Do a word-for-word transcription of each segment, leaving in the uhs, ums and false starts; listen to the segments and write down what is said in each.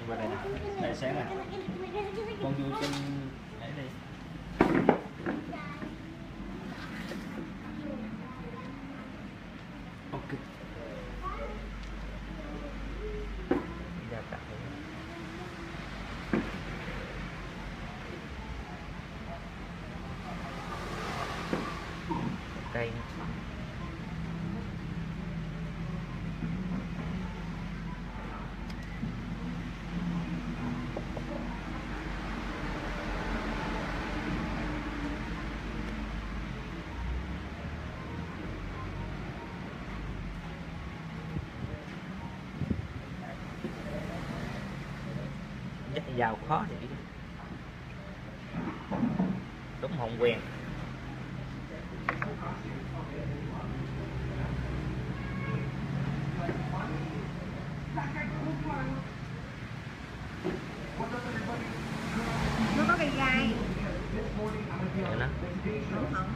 qua đây nào. Đây sáng này. Con vô trên đấy đi. Ok. Ra cặp cây. Dắt vào khó thì đúng không quen. Nó có cây gai. Vậy đó. Không hỏng.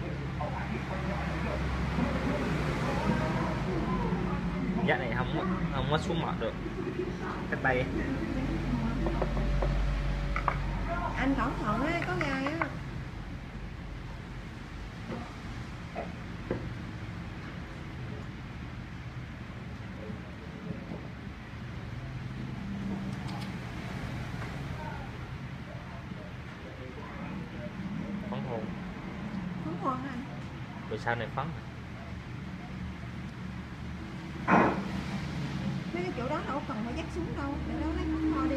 Dắt này không có, không có xuống mọt được. Cái tay. Anh cẩn thận á, có gai á. Phấn hồn. Phấn hồn anh. Rồi sau này phấn. Mấy cái chỗ đó đâu cần phải dắt xuống đâu, để đó lấy phấn ho đi.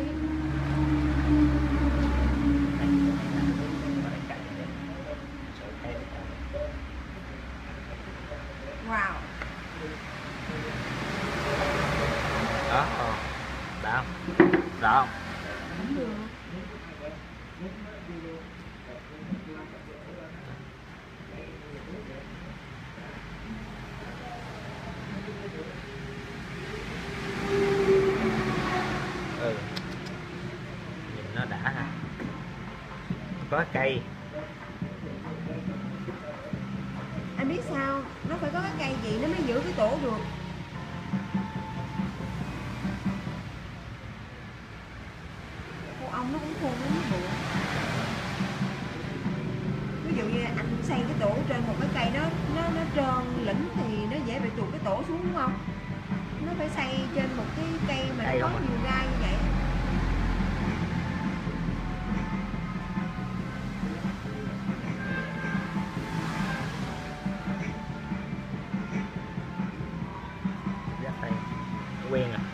Wow. Đó, ờ. Đã không? Đã không? Không được. Ừ. Nhìn nó đã ha. Có cây. Anh biết sao, nó phải có cái cây gì nó mới giữ cái tổ được. Con ong nó cũng khôn nó mới bự. Ví dụ như anh xây cái tổ trên một cái cây đó, nó nó trơn lĩnh thì nó dễ bị tuột cái tổ xuống đúng không? Nó phải xây trên một cái cây mà Cây nó có không à? nhiều gai như vậy. Dắt tay. Quen à.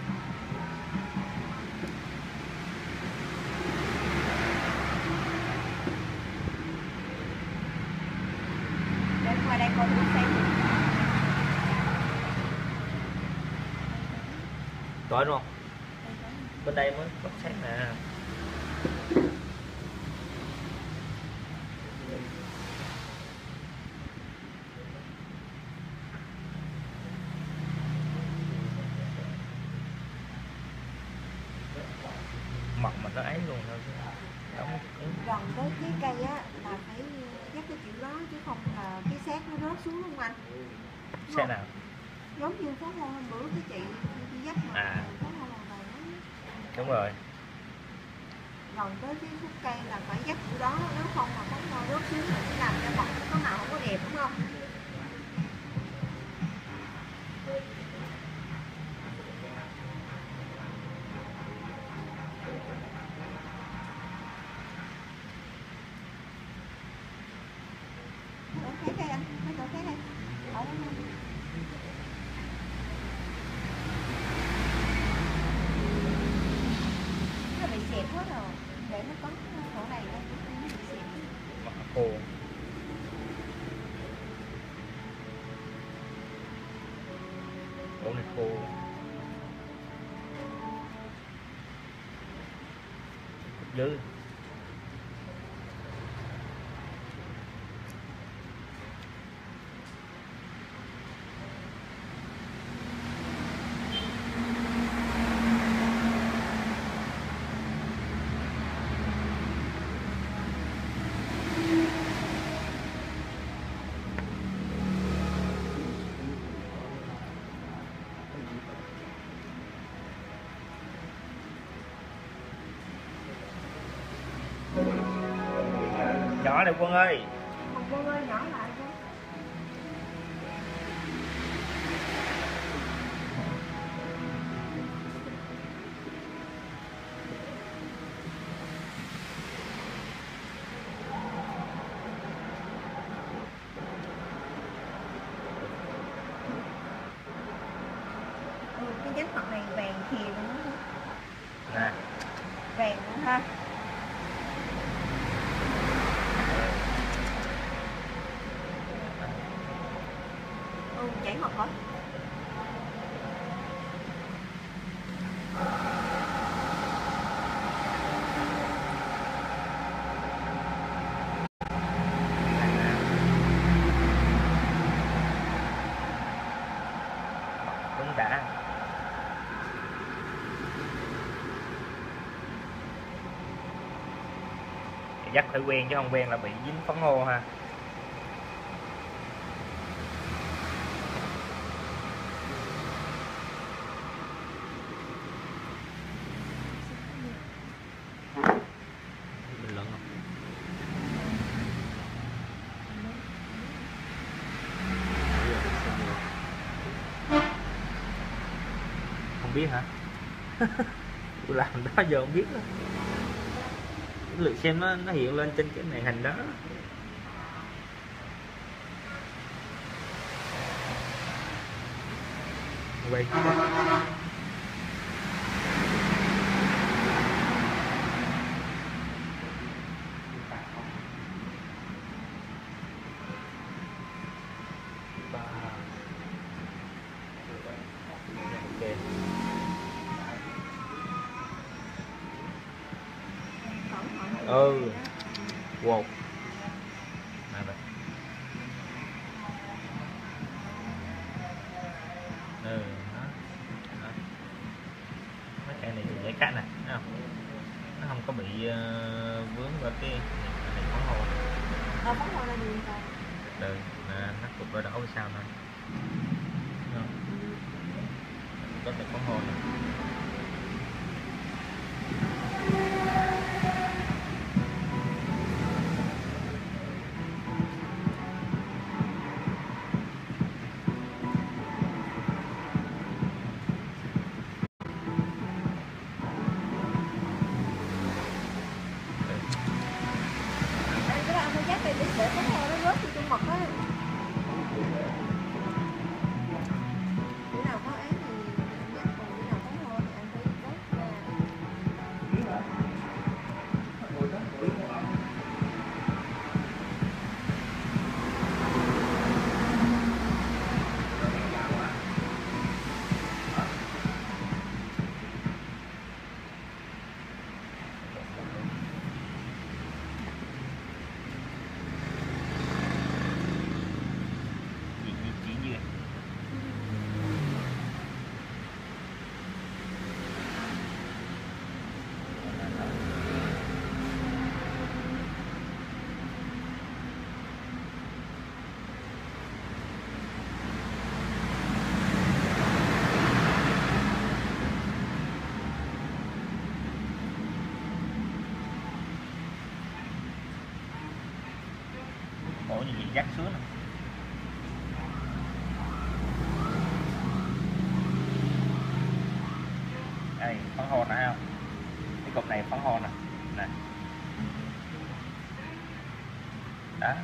Để qua đây coi thử xem. Có đúng không? Bên đây mới bắt sáng nè. Mặt mình nó ấy luôn thôi. Đóng Gần tới cái cây á là phải dắt cái kiểu đó chứ không là cái xác nó rớt xuống luôn anh. Đúng xe không? nào? Giống như pháo hoa hôm bữa cái chị đi dắt mà À. pháo hoa màu vàng đó. Đúng rồi. Gần tới cái khúc cây là phải dắt kiểu đó, nếu không mà pháo hoa rớt xuống là sẽ làm cho bọc nó có màu không có đẹp đúng không? Ở thấy đây anh, mấy chỗ thấy đây. Ở nó bị xẹp hết rồi, để nó có chỗ này đây nó bị xẹp. Mặt khô. Chỗ này khô. Dưới. nhỏ này Quân ơi. Hồng Quân ơi, nhỏ lại con. Ừ, cái dán mặt này vàng khìa luôn đó. Nè. Vàng luôn ha. Ừ, chảy mật hả? Đúng đã. Dắt phải quen chứ không quen là bị dính phấn hô ha. Bình luận không? Không biết hả? Tôi làm đó giờ không biết đó. Lượt xem nó nó hiện lên trên cái màn hình đó. Quay. Ừ. Wow. Này vậy. Ừ, đó. Đó. Mấy cây này thì dễ cắt nè, thấy không? Nó không có bị uh, vướng vào cái này phấn hồ. Ờ, phấn hồ là gì rồi? Từ nè, nó cục đỏ đỏ hay sao nè. Có thể phấn hồ nè. Để phấn hồ nó rớt trong mật á. Bữa nào có án thì anh dắt, còn bữa nào phấn hồ thì anh phải rớt ra. Ủa như vậy dắt xuống nè. Đây, phấn hồ nè không? Cái cục này phấn hồ nè. Nè. Đó.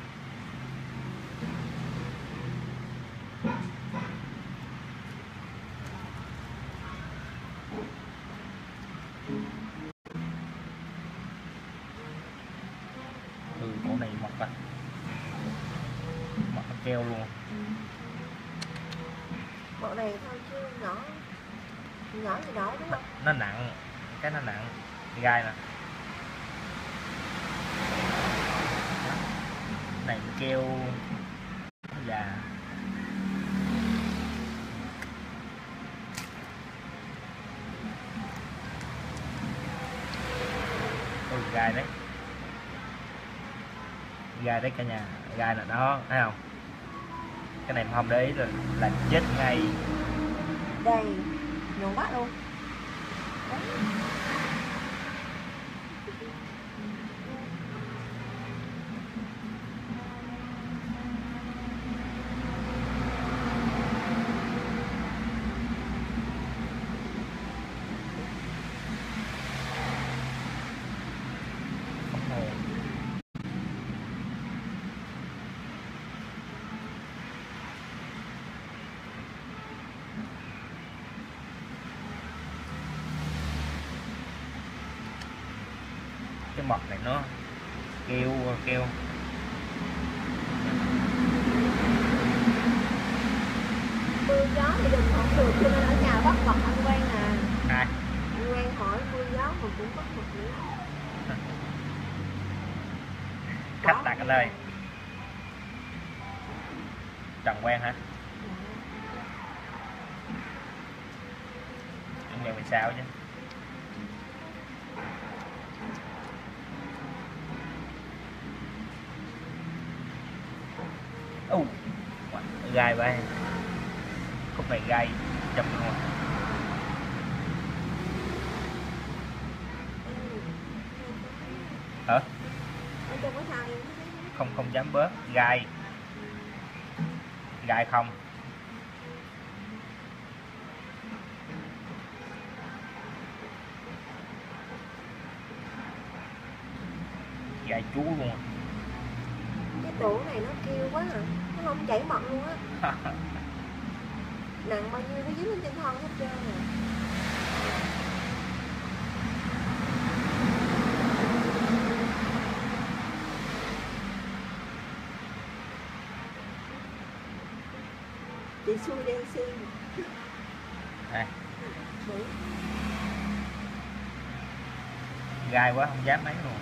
Ừ, cổ này mọc à. Mọc keo luôn. Bộ này thôi chứ nhỏ nhỏ thì đỏ đúng không? Nó nặng, cái nó nặng, gai nè. Này keo già. Ừ, gai đấy. Gai đấy cả nhà, gai là đó, thấy không? Cái này mà không để ý là, là chết ngay. Đây, nhuộm quá luôn. Đấy. mật này nó kêu kêu mưa gió thì đừng không được, cho nên ở nhà bắt mật anh quen à. ai Anh quen hỏi mưa gió mà cũng bắt mật nữa. khách đặt anh ơi. Trần quen hả? Không quen vì sao chứ. Ồ, gai vậy. Khúc này gai chậm luôn. Hả? Không không dám bớt gai. Gai không. Gai chú luôn. Cái tủ này nó kêu quá à, nó không chảy mật luôn á. Nặng bao nhiêu nó dính lên trên thân hết trơn à. Chị xui đen xi. À. Gai quá không dám mấy luôn.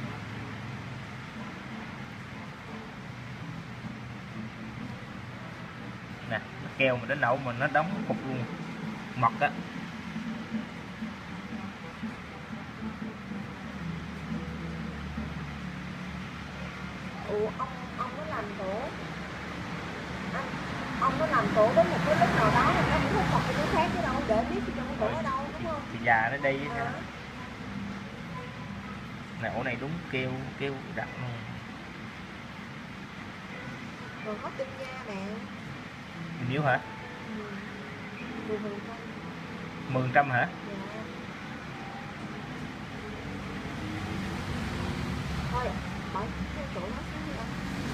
Nè, nó keo mà đến nậu mà nó đóng cục luôn. Mật á. Ủa ông ông nó làm tổ anh, ông nó làm tổ đến một cái lúc nào đó thì nó cũng không còn cái đứa khác chứ đâu, để biết trong cái tổ ở đâu đúng không? Thì già nó đi À. Nè ổ này đúng keo keo đặc luôn. Rồi có tinh nha nè. Mình nhiêu hả? Ừ. mười phần trăm. mười phần trăm hả? Dạ. Thôi, bỏ cái chỗ đó xuống đi anh.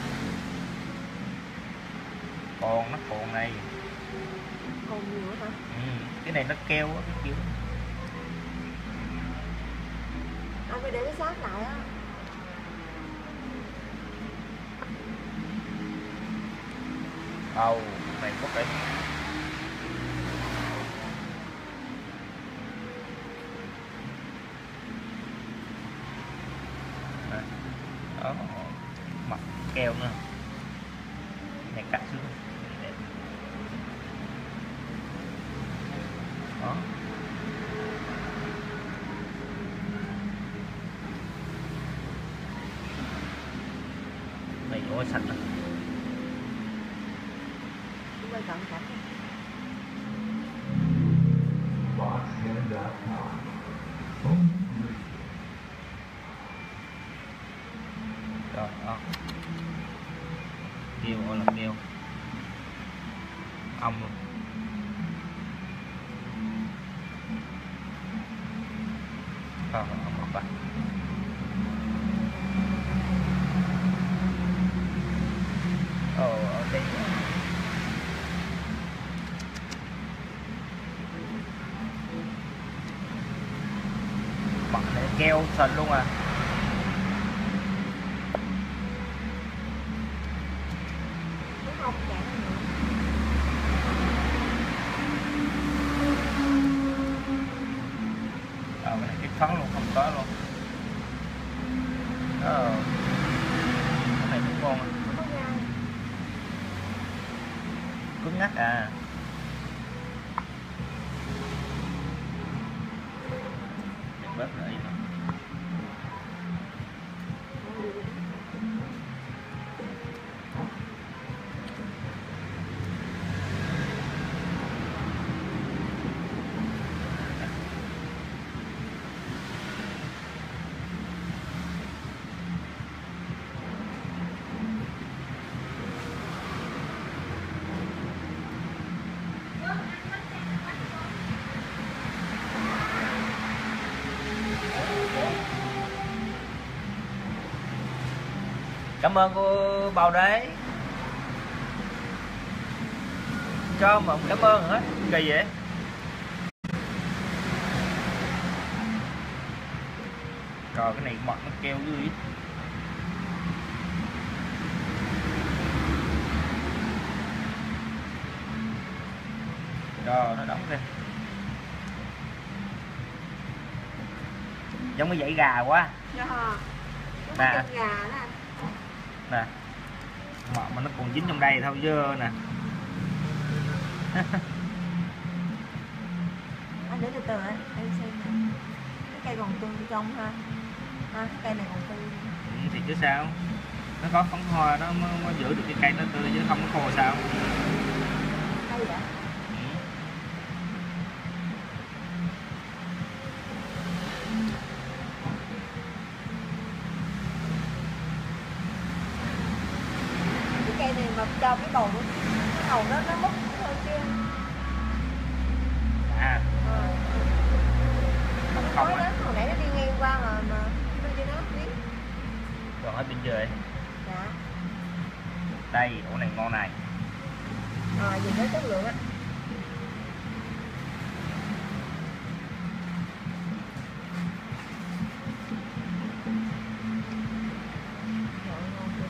Còn nó còn này. Còn nhiều nữa hả? Ừ, cái này nó keo á, cái kiểu. Anh phải để cái xác lại á. Ồ, oh, này có phải. Đó, mặt keo nữa. Này cắt xuống. Đó. Này ôi sạch rồi. Chúng tôi cẩn thận. Rồi, đó. Kêu gọi là kêu. Ong luôn. Không, không một bạn. Ồ, ở đây. Mặt này keo sần luôn à. Đúng không? Dạ. Ờ, cái này cái phấn luôn, không có luôn. Ờ. Cái này cũng ngon à. Không có gai. Cứng ngắt à. Để bớt lại. Cảm ơn cô bầu đấy. Cho mà không cảm ơn hết. Kỳ vậy. Rồi cái này mọt nó keo dưới. Rồi nó đóng lên. Giống cái dãy gà quá. Dạ. Nè. Gà đó anh. Nè. Mọt mà nó còn dính trong đây thôi chứ nè. Anh để từ từ anh, em xem nè. Cái cây còn tươi trong ha. Ha, cái cây này còn tươi. Ừ, thì chứ sao? Nó có phấn hoa nó mới, mới giữ được cái cây nó tươi chứ không có khô sao? Hay vậy? Ừ. Cái cây này mà cho cái bầu nó cái bầu nó nó mất thôi chứ. À. Ờ. Không Không nói à. đến hồi nãy nó đi ngang qua mà mà bên kia nó biết. Còn hết bên dưới. Dạ. Đây, ổ này ngon này. Ờ, nhìn thấy chất lượng á. Trời, ngon thiệt.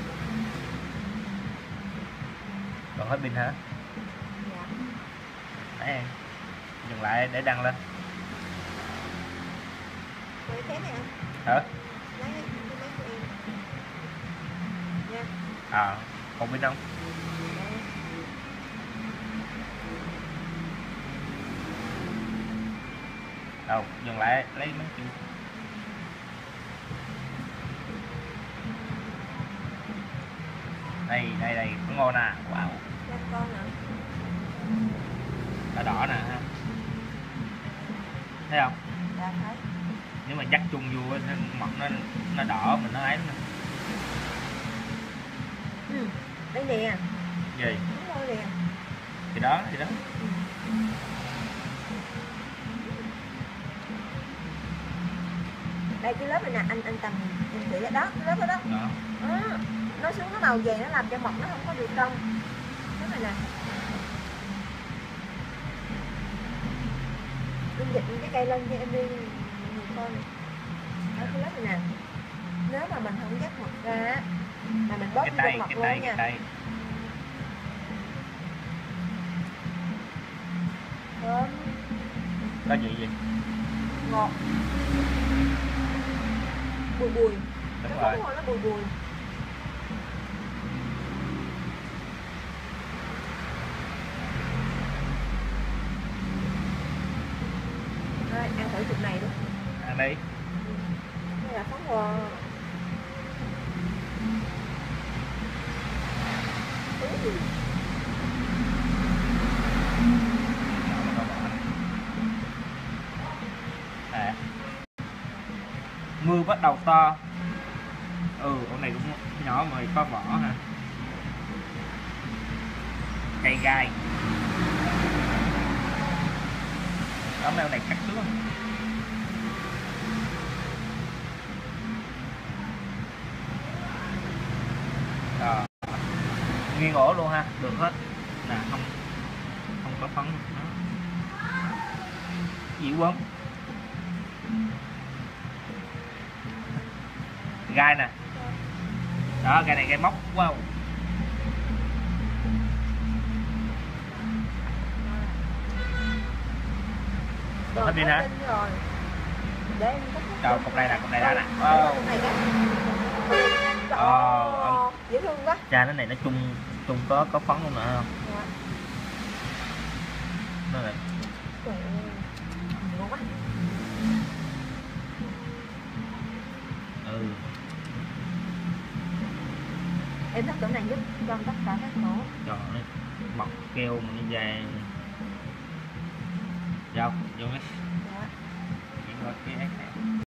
Còn hết pin hả? Dạ. Đấy em. Dừng lại để đăng lên. Lấy cái này anh. Hả? Lấy cái lấy của em. Nha. À, còn pin không? Đây. Đâu, dừng lại lấy mấy chữ. Đây, đây, đây, nó ngon nè. Wow. Lên con hả? Đỏ đỏ nè ha. Thấy không? Dạ thấy. Nếu mà dắt chung vô á, mật nó nó đỏ mình nó ấy nè. Ừ. Đây nè. Gì? Đúng rồi nè. Thì đó, thì đó. Đây cái lớp này nè, anh anh tầm anh chỉ đó, cái lớp đó đó. Đó. Đó. Nó xuống cái màu vàng nó làm cho mật nó không có được trong. Cái này nè. Em dịch cái cây lên cho em đi nhìn coi nè. Đó cái lớp này nè. Nếu mà mình không dắt mật ra á, mà mình bóp Cái vô tay, mật cái luôn tay, nha. cái tay. Thơm, Có gì gì? ngọt, bùi bùi. Đúng Nó rồi. không thôi, nó bùi bùi. Rồi, ăn thử chục này đi. Ăn đi. Đây là phấn hoa. Ừ. À. Mưa bắt đầu to. Ừ, con này cũng nhỏ mà có vỏ hả? Cây gai. Đó mèo này cắt xuống. Rồi. Nguyên ổ luôn ha, được hết. Nè, không không có phấn. Đó. Dĩ quấn. Gai nè. Đó, gai này gai móc. Wow. Còn hết pin hả? Rồi. Để em cắt. Rồi, cục này nè, cục này đã nè. Wow. Cục này cái. Ờ, Ồ, dễ thương quá. Cha nó này nó chung chung có có phấn luôn nè không? Dạ. Nó này. Trời ơi, ngon quá. Ừ. Em thích chỗ này nhất trong tất cả các mẫu. Trời ơi, mọc keo mà nó vàng. Đâu, vô cái Dạ. cái cái